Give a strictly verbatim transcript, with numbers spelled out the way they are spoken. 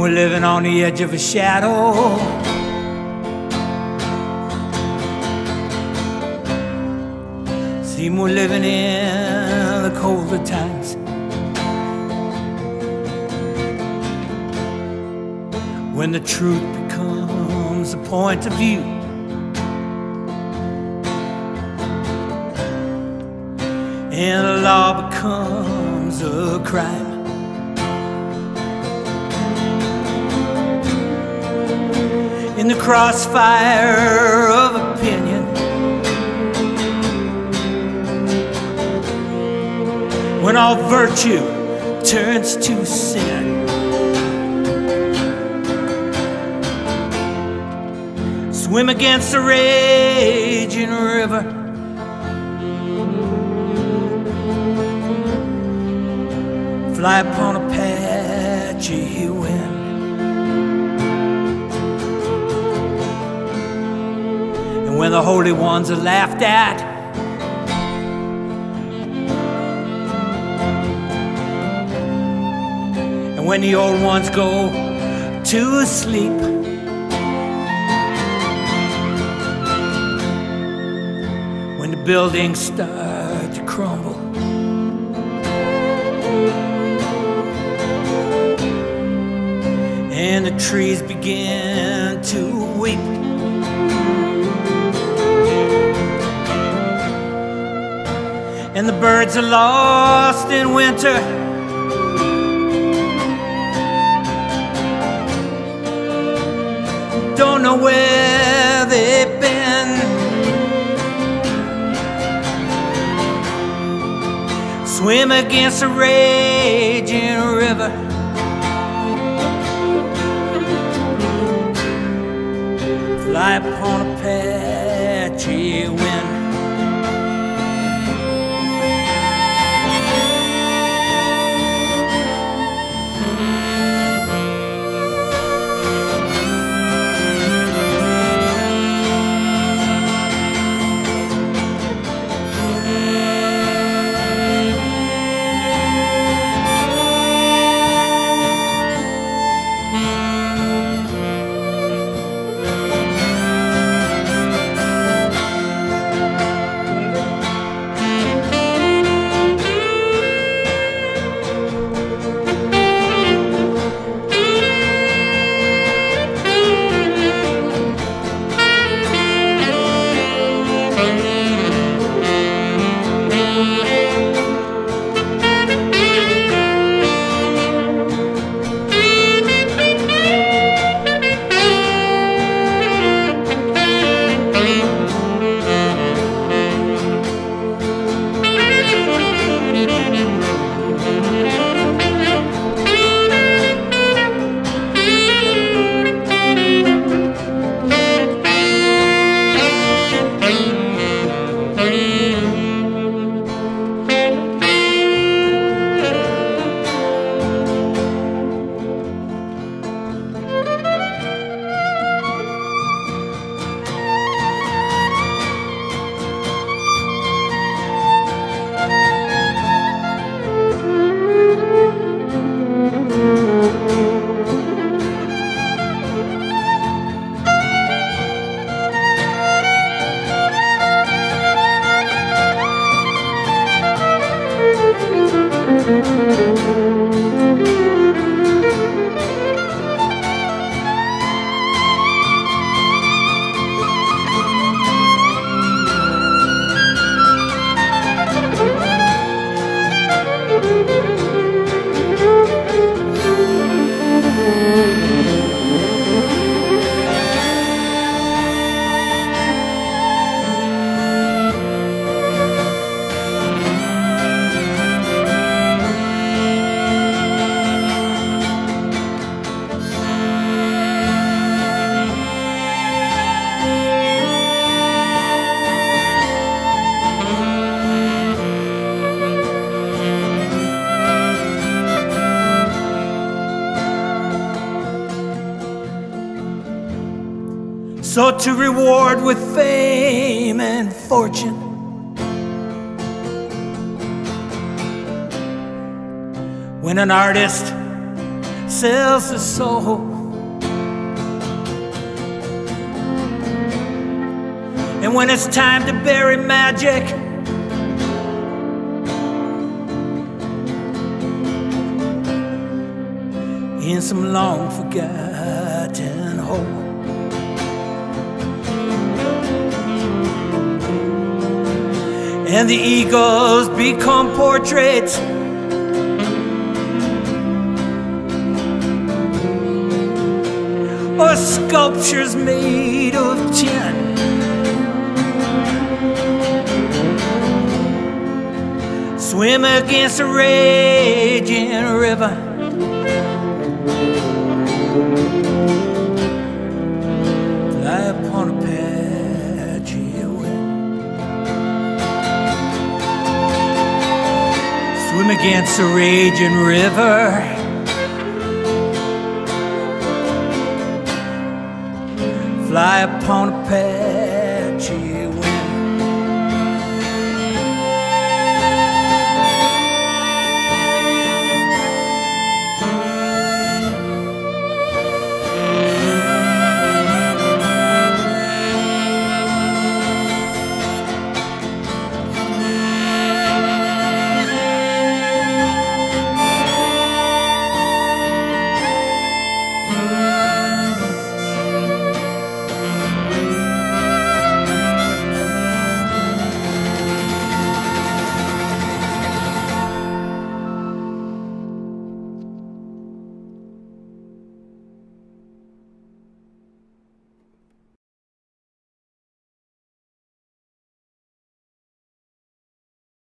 we're living on the edge of a shadow. Seem we're living in the colder times, when the truth becomes a point of view, and the law becomes a crime. In the crossfire of opinion, when all virtue turns to sin, swim against the raging river, fly upon Apache Wind. And when the holy ones are laughed at, and when the old ones go to sleep, when the buildings start to crumble, and the trees begin to weep, and the birds are lost in winter, don't know where they've been, swim against a raging river, fly upon Apache Wind. So to reward with fame and fortune, when an artist sells the soul. And when it's time to bury magic, in some long forgotten hole, and the eagles become portraits, or sculptures made of tin, swim against a raging river, fly upon Apache Wind, swim against a raging river, fly upon Apache